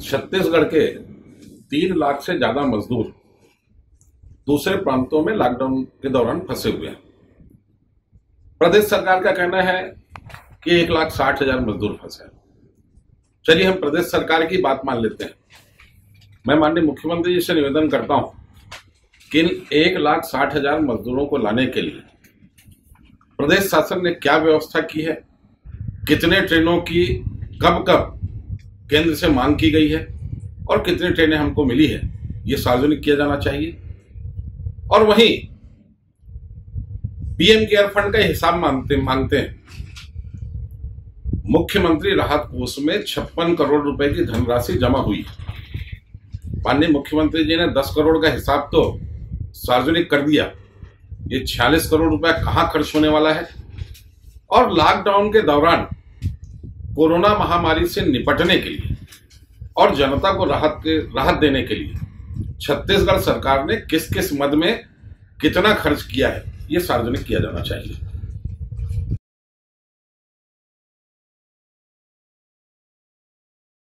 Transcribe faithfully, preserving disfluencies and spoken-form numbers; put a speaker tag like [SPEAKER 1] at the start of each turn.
[SPEAKER 1] छत्तीसगढ़ के तीन लाख से ज्यादा मजदूर दूसरे प्रांतों में लॉकडाउन के दौरान फंसे हुए हैं। प्रदेश सरकार का कहना है कि एक लाख साठ हजार मजदूर फंसे हैं। चलिए हम प्रदेश सरकार की बात मान लेते हैं। मैं माननीय मुख्यमंत्री जी से निवेदन करता हूं कि इन एक लाख साठ हजार मजदूरों को लाने के लिए प्रदेश शासन ने क्या व्यवस्था की है, कितने ट्रेनों की कब कब केंद्र से मांग की गई है और कितनी ट्रेनें हमको मिली है, ये सार्वजनिक किया जाना चाहिए। और वहीं पीएम केयर फंड का हिसाब मांगते मांगते हैं। मुख्यमंत्री राहत कोष में छप्पन करोड़ रुपए की धनराशि जमा हुई है। माननीय मुख्यमंत्री जी ने दस करोड़ का हिसाब तो सार्वजनिक कर दिया, ये छियालीस करोड़ रुपया कहां खर्च होने वाला है। और लॉकडाउन के दौरान कोरोना महामारी से निपटने के लिए और जनता को राहत के राहत देने के लिए छत्तीसगढ़ सरकार ने किस किस मद में कितना खर्च किया है, ये सार्वजनिक किया जाना चाहिए।